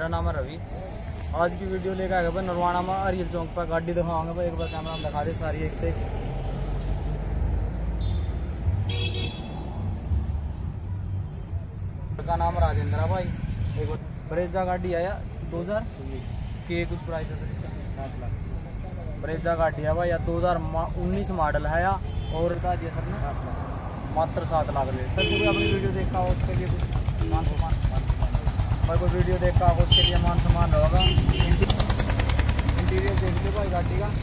मेरा नाम है रवि। आज की वीडियो लेकर आएगा भाई नरवाना में अरियल चौक पर गाड़ी दिखाऊंगा भाई। एक बार कैमरा में दिखा दे सारी एक पे का नाम राजेंद्र भाई। एक ब्रेजा गाड़ी आया 2000 के कुछ प्राइस है 7 लाख। ब्रेजा गाड़ी है भाई या 2019 मॉडल है या और बता दिया सर ने मात्र 7 लाख ले। सर से कोई अपनी वीडियो देखा हो उसके लिए कुछ मान सम्मान भाई, कोई वीडियो देखा हो उसके लिए मान सम्मान रहेगा। इंटीरियर देख लो भाई गाड़ी का।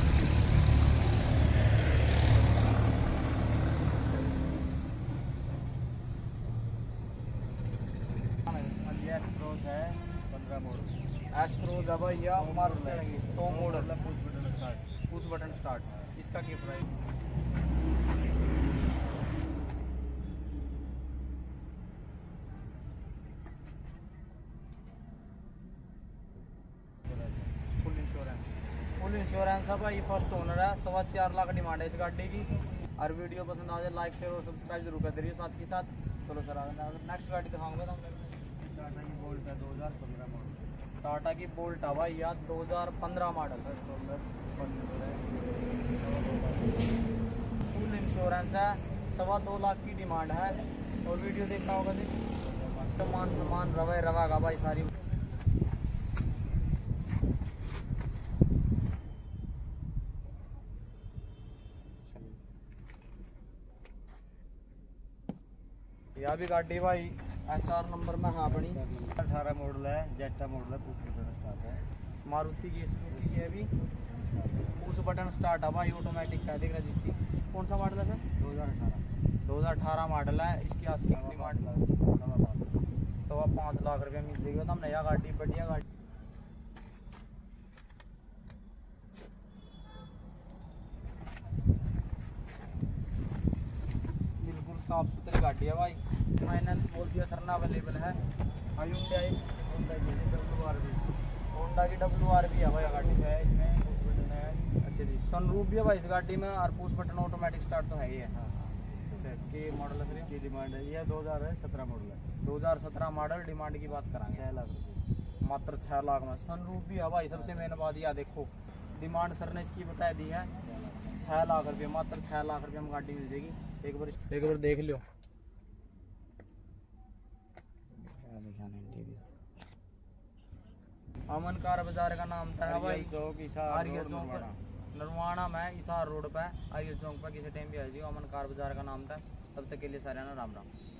एस क्रॉस है 15 मॉडल। एस क्रॉस है भाई या तो मॉडल पुश बटन स्टार्ट। इसका क्या प्राइस? फुल इंश्योरेंस है भाई। फर्स्ट ओनर है। 4.25 लाख डिमांड है इस गाड़ी की। और वीडियो पसंद आ जाए लाइक शेयर और सब्सक्राइब जरूर कर दीजिए साथ के साथ। चलो सर नेक्स्ट गाड़ी दिखाऊंगा तो टाटा की बोल्ट है 2015 मॉडल। टाटा की बोल्ट है भाई यार 2015 मॉडल। फुल इंश्योरेंस है। 2.25 लाख की डिमांड है। और वीडियो देखा होगा तो मान सम्मान रवेगा भाई सारी। यह भी गाड़ी भाई HR नंबर में हाँ अपनी 18 मॉडल है। जेटा मॉडल है। पुश बटन स्टार्ट है। मारुति की स्कूटी है अभी। पुश बटन स्टार्ट है भाई। ऑटोमेटिक है दिख रहा है जिसकी। कौन सा मॉडल है सर? 2018 मॉडल है। इसकी आस्किंग डिमांड 5.25 लाख रुपये मिल जाएगी। तो नया गाड़ी बढ़िया गाड़ी। बिल्कुल साफ सुथरी गाड़ी है भाई। फाइनेंस बोल दिया सर ना अवेलेबल है। Hyundai होंडा की WRV है भाई गाड़ी है। इसमें पुश बटन है। अच्छा जी सनरूफ भी है भाई इस गाड़ी में। और पुश बटन ऑटोमेटिक स्टार्ट तो है ही है। अच्छा की मॉडल है की डिमांड है ये 2017 मॉडल है। 2017 मॉडल। डिमांड की बात करांगे 6 लाख रुपये। मात्र 6 लाख में। सनरूफ भी है भाई। सबसे मेन बात यह देखो डिमांड सर ने इसकी बता दी है 6 लाख रुपये। मात्र 6 लाख रुपये में गाड़ी मिल जाएगी। एक बार देख लो। अमन कार बाजार का नाम था भाई। आरियल चौक नरवाना में इसार रोड पे आरियल चौक पर किसी टाइम भी आ जाइए। अमन कार बाजार का नाम था। तब तक के लिए सारे ना राम राम।